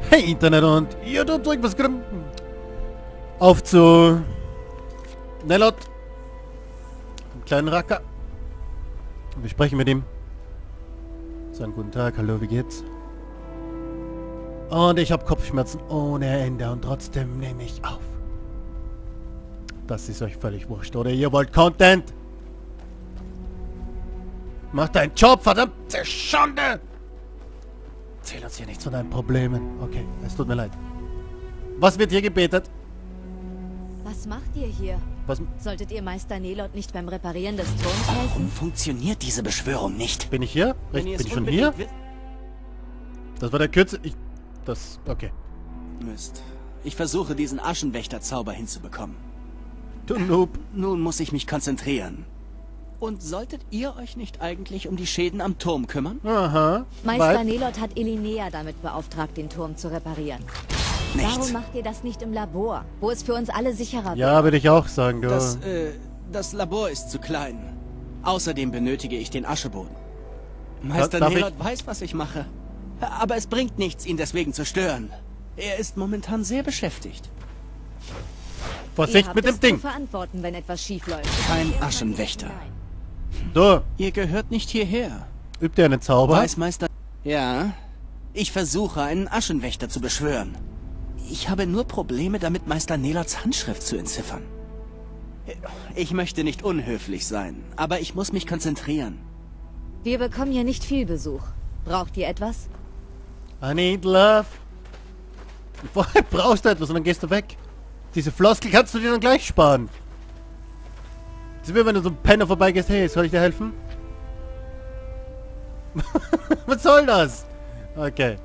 Hey Internet und YouTube, was geht? Auf zu Nelot, dem kleinen Racker. Wir sprechen mit ihm. Sagen guten Tag, hallo, wie geht's? Und ich habe Kopfschmerzen ohne Ende und trotzdem nehme ich auf. Das ist euch völlig wurscht, oder ihr wollt Content? Mach deinen Job, verdammte Schande! Erzähl uns hier nichts von deinen Problemen. Okay, es tut mir leid. Was wird hier gebetet? Was macht ihr hier? Was? Solltet ihr Meister Nelot nicht beim Reparieren des Turms Warum helfen? funktioniert diese Beschwörung nicht? Bin ich hier? Wenn ihr Bin es ich schon hier? unbedingt Das war der Kürze. Okay. Mist. Ich versuche, diesen Aschenwächter-Zauber hinzubekommen. Du Noob. Nun muss ich mich konzentrieren. Und solltet ihr euch nicht eigentlich um die Schäden am Turm kümmern? Aha. Meister Weil- Nelot hat Elinea damit beauftragt, den Turm zu reparieren. Nicht. Warum macht ihr das nicht im Labor, wo es für uns alle sicherer Ja, würde ich auch sagen, du. Das Labor ist zu klein. Außerdem benötige ich den Ascheboden. Meister Darf Nelot weiß, was ich mache. Aber es bringt nichts, ihn deswegen zu stören. Er ist momentan sehr beschäftigt. Vorsicht Ihr habt mit dem es Ding. zu verantworten, wenn etwas schief läuft. Kein Aschenwächter. Du, Ihr gehört nicht hierher. übt ihr einen Zauber? Weiß Meister... Ja, ich versuche, einen Aschenwächter zu beschwören. Ich habe nur Probleme damit, Meister Nelots Handschrift zu entziffern. Ich möchte nicht unhöflich sein, aber ich muss mich konzentrieren. Wir bekommen hier nicht viel Besuch. Braucht ihr etwas? I need love. Vorher brauchst du etwas und dann gehst du weg. Diese Floskel kannst du dir dann gleich sparen. Das ist wie wenn du so ein Penner vorbeigehst. Hey, soll ich dir helfen? Was soll das? Okay.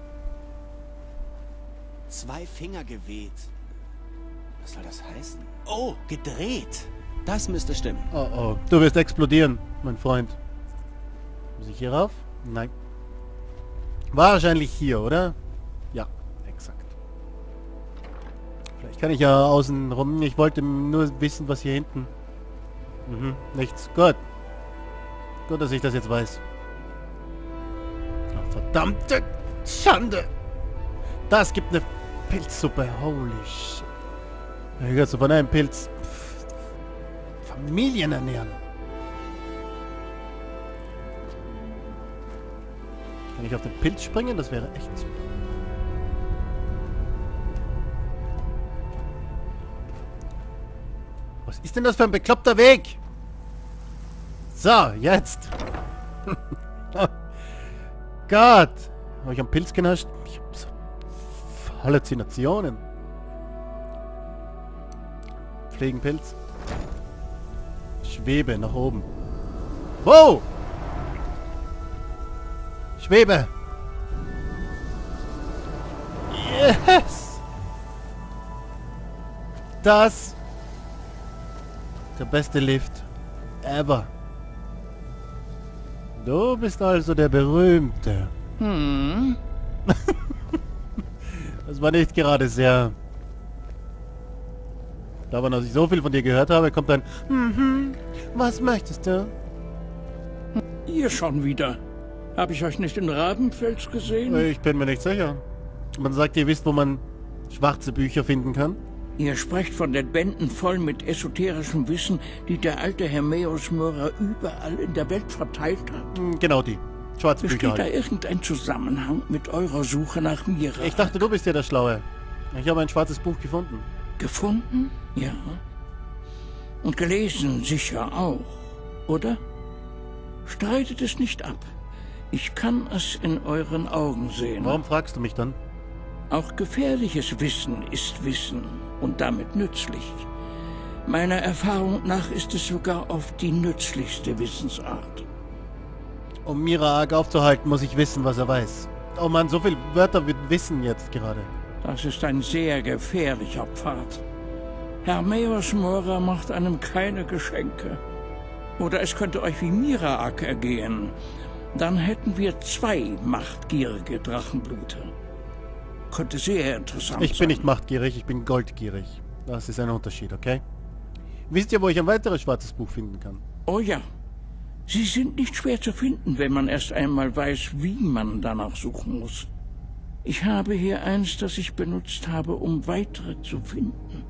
2 Finger geweht. Was soll das heißen? Oh, gedreht. Das müsste stimmen. Oh oh. Du wirst explodieren, mein Freund. Muss ich hier rauf? Nein. Wahrscheinlich hier, oder? Ja, exakt. Vielleicht kann ich ja außen rum. Ich wollte nur wissen, was hier hinten... Mhm, nichts. Gut. Gut, dass ich das jetzt weiß. Ach, verdammte Schande! Das gibt eine Pilzsuppe. Holy shit. Wie kannst du von einem Pilz Familien ernähren? Kann ich auf den Pilz springen? Das wäre echt super. Was ist denn das für ein bekloppter Weg? So, jetzt. Gott. Habe ich am Pilz genascht? Ich hab so Halluzinationen. Fliegenpilz. Schwebe nach oben. Wow! Schwebe! Yes! Das der beste Lift ever. Du bist also der Berühmte. Hm. Das war nicht gerade sehr... Da man, als ich so viel von dir gehört habe, kommt ein was möchtest du? Ihr schon wieder. Habe ich euch nicht in Rabenfels gesehen? Ich bin mir nicht sicher. Man sagt, ihr wisst, wo man schwarze Bücher finden kann. Ihr sprecht von den Bänden voll mit esoterischem Wissen, die der alte Hermäus Myrrha überall in der Welt verteilt hat. Genau die. Schwarze Bücher Besteht da halt. irgendein Zusammenhang mit eurer Suche nach Mira? Ich dachte, du bist ja der Schlaue. Ich habe ein schwarzes Buch gefunden. Gefunden? Ja. Und gelesen sicher auch, oder? Streitet es nicht ab. Ich kann es in euren Augen sehen. Warum fragst du mich dann? Auch gefährliches Wissen ist Wissen und damit nützlich. Meiner Erfahrung nach ist es sogar oft die nützlichste Wissensart. Um Miraag aufzuhalten, muss ich wissen, was er weiß. Oh Mann, so viele Wörter mit Wissen jetzt gerade. Das ist ein sehr gefährlicher Pfad. Hermäus Myrrha macht einem keine Geschenke. Oder es könnte euch wie Miraak ergehen. Dann hätten wir 2 machtgierige Drachenblute. Könnte sehr interessant sein. Ich bin nicht machtgierig, ich bin goldgierig. Das ist ein Unterschied, okay? Wisst ihr, wo ich ein weiteres schwarzes Buch finden kann? Oh ja. Sie sind nicht schwer zu finden, wenn man erst einmal weiß, wie man danach suchen muss. Ich habe hier eins, das ich benutzt habe, um weitere zu finden.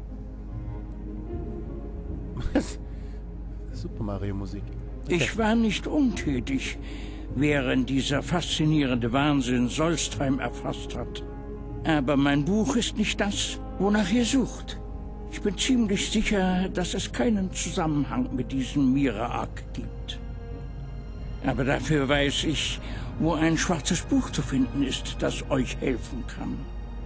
Was? Super Mario Musik. Okay. Ich war nicht untätig, während dieser faszinierende Wahnsinn Solstheim erfasst hat. Aber mein Buch ist nicht das, wonach ihr sucht. Ich bin ziemlich sicher, dass es keinen Zusammenhang mit diesem Mira-Ark gibt. Aber dafür weiß ich, wo ein schwarzes Buch zu finden ist, das euch helfen kann.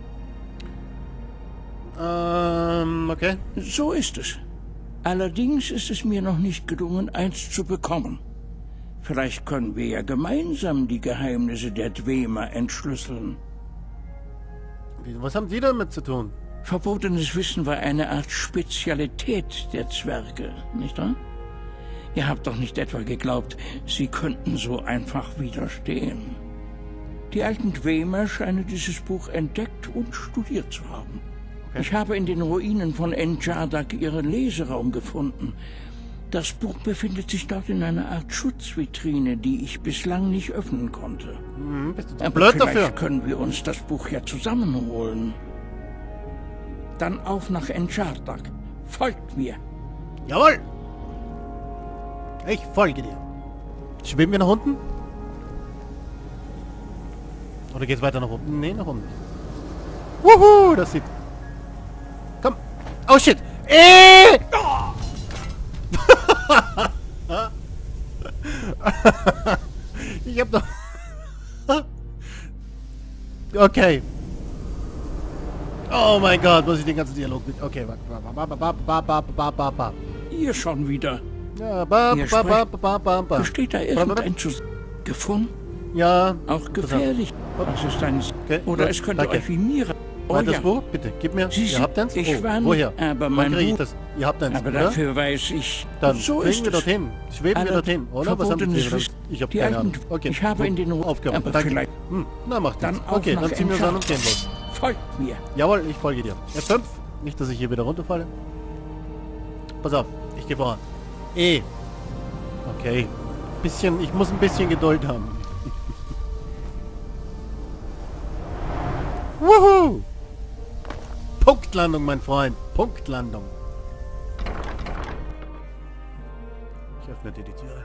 Okay. So ist es. Allerdings ist es mir noch nicht gelungen, eins zu bekommen. Vielleicht können wir ja gemeinsam die Geheimnisse der Dwemer entschlüsseln. Was haben die damit zu tun? Verbotenes Wissen war eine Art Spezialität der Zwerge, nicht wahr? Ihr habt doch nicht etwa geglaubt, sie könnten so einfach widerstehen. Die alten Dwemer scheinen dieses Buch entdeckt und studiert zu haben. Okay. Ich habe in den Ruinen von Enjardak ihren Leseraum gefunden. Das Buch befindet sich dort in einer Art Schutzvitrine, die ich bislang nicht öffnen konnte. Bist du zu Aber blöd vielleicht dafür? können wir uns das Buch ja zusammenholen. Dann auf nach Enjardak. Folgt mir. Jawohl! Ich folge dir. Schwimmen wir nach unten? Oder geht's weiter nach oben? Nee, nach oben nicht. Wuhu, das sieht... Komm! Oh shit! Ich hab doch... Okay. Oh mein Gott, muss ich den ganzen Dialog mit... Okay, warte. Ihr schon wieder. Ja, Besteht da irgendein gefunden? Ja. Auch gefährlich. Das ist ein... Okay, Oder gut, es könnte danke. euch wie Mira... Weiter das Buch, bitte, gib mir. Sie Ihr habt eins? ich war nicht, woher? aber Wann mein krieg ich Buch... das? Ihr habt eins, Aber oder? dafür weiß ich... Dann so fliegen ist wir es. dorthin. Schweben wir dorthin, oder? Was haben die Verbotenes Tiere? Wissen. Ich habe Die keine alten- Ahnung. Okay, Ich habe in den... aufgehört. Aber Danke. vielleicht... Na, macht Dann nichts. auf Okay, nach dann ziehen wir uns an und gehen los. Folgt mir. Jawohl, ich folge dir. F5. Nicht, dass ich hier wieder runterfalle. Pass auf, ich gehe voran. E. Okay. Bisschen, ich muss ein bisschen Geduld haben. Wuhu! Punktlandung, mein Freund. Punktlandung. Ich öffne dir die Türe.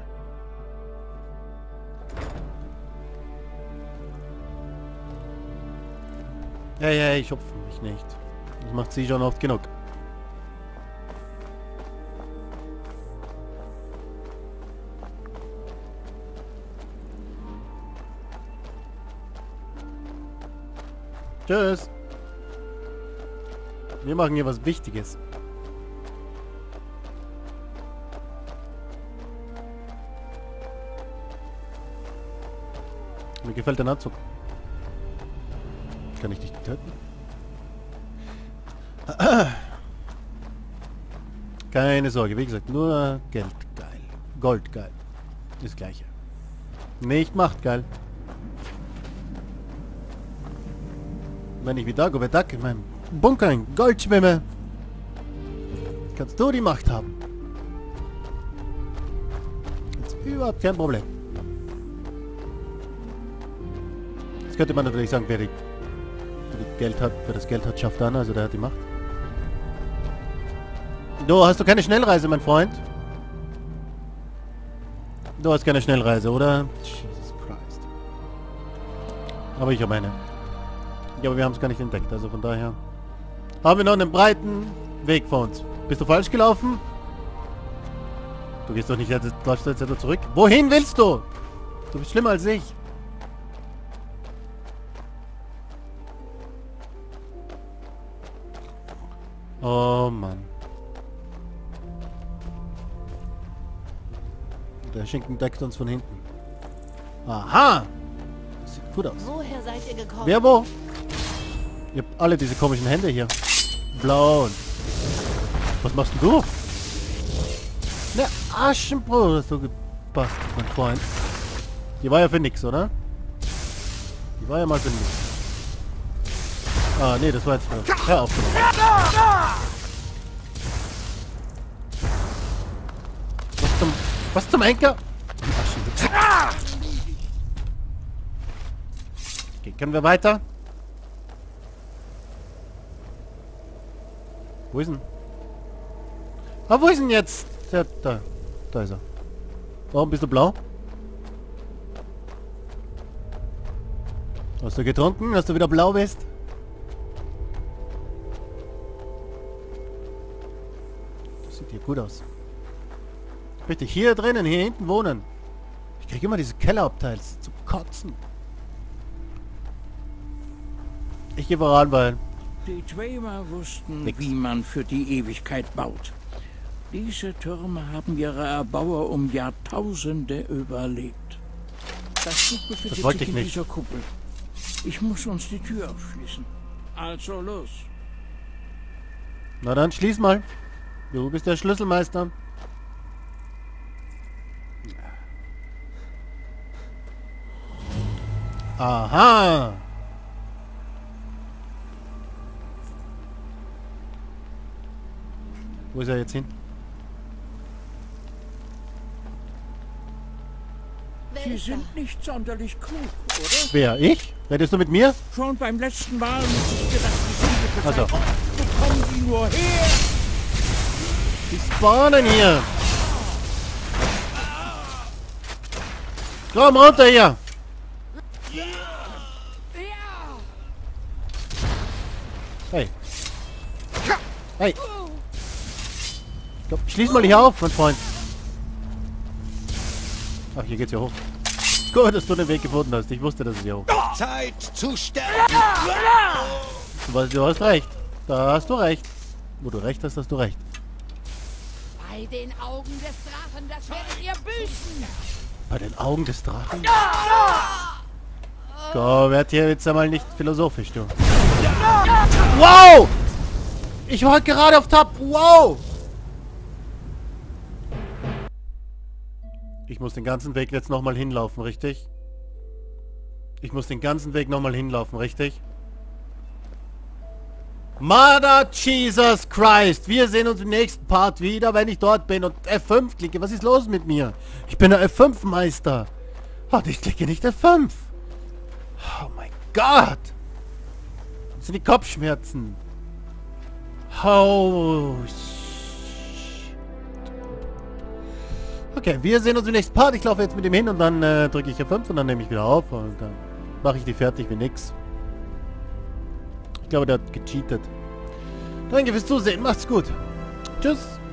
Hey, ich hupfe mich nicht. Das macht sie schon oft genug. Tschüss. Wir machen hier was Wichtiges. Mir gefällt der Anzug. Kann ich dich töten? Keine Sorge, wie gesagt, nur Geld geil. Gold geil. Das gleiche. Nicht Macht geil. Wenn ich wie Dagobert Duck in meinem Bunker in Gold schwimme, kannst du die Macht haben. Das ist überhaupt kein Problem. Jetzt könnte man natürlich sagen, wer das Geld hat, schafft an, also der hat die Macht. Du, hast du keine Schnellreise, mein Freund? Du hast keine Schnellreise, oder? Jesus Christ. Aber ich habe eine. Ja, aber wir haben es gar nicht entdeckt, also von daher haben wir noch einen breiten Weg vor uns. Bist du falsch gelaufen? Du gehst doch nicht, läufst du jetzt etwa zurück? Wohin willst du? Du bist schlimmer als ich. Oh Mann. Der Schinken deckt uns von hinten. Aha! Das sieht gut aus. Woher seid ihr gekommen? Wer wo? Ihr habt alle diese komischen Hände hier. Blau. Was machst denn du? Ne, Aschenbrot hast du gepasst, mein Freund. Die war ja für nix, oder? Die war ja mal für nix. Ah, nee, das war jetzt für... Hör auf. Was zum Henker? Okay, können wir weiter? Wo ist denn? Ah, wo ist denn jetzt? Da. Da ist er. Warum bist du blau? Hast du getrunken, dass du wieder blau bist? Das sieht hier gut aus. Ich möchte hier drinnen, hier hinten wohnen. Ich kriege immer diese Kellerabteile zum Kotzen. Ich gehe voran, weil... Die Dwemer wussten, Nix. wie man für die Ewigkeit baut. Diese Türme haben ihre Erbauer um Jahrtausende überlebt. Das Buch befindet wollte sich ich in nicht. dieser Kuppel. Ich muss uns die Tür aufschließen. Also los. Na dann, schließ mal. Du bist der Schlüsselmeister. Aha! Wo ist er jetzt hin? Sie sind nicht sonderlich klug, oder? Wer? Ich? Redest du mit mir? Schon beim letzten Mal muss ich gedacht, die sind Also. Wo kommen die nur her? Die spawnen hier! Komm runter hier! Hey! Hey! Komm, schließ mal hier auf, mein Freund! Ach, hier geht's ja hoch. Gut, dass du den Weg gefunden hast. Ich wusste, dass es hier hoch. Zeit zu sterben! Du hast recht. Da hast du recht. Wo du recht hast, hast du recht. Bei den Augen des Drachen, das werdet ihr büßen! Bei den Augen des Drachen? So, werd hier jetzt einmal nicht philosophisch, du. Wow! Ich war halt gerade auf Tab. Wow! Ich muss den ganzen Weg jetzt nochmal hinlaufen, richtig? Ich muss den ganzen Weg nochmal hinlaufen, richtig? Mother Jesus Christ! Wir sehen uns im nächsten Part wieder, wenn ich dort bin und F5 klicke. Was ist los mit mir? Ich bin der F5-Meister. Und ich klicke nicht F5. Oh mein Gott! Das sind die Kopfschmerzen. Oh, okay, wir sehen uns im nächsten Part. Ich laufe jetzt mit ihm hin und dann drücke ich F5 und dann nehme ich wieder auf und dann mache ich die fertig wie nix. Ich glaube, der hat gecheatet. Danke fürs Zusehen. Macht's gut. Tschüss.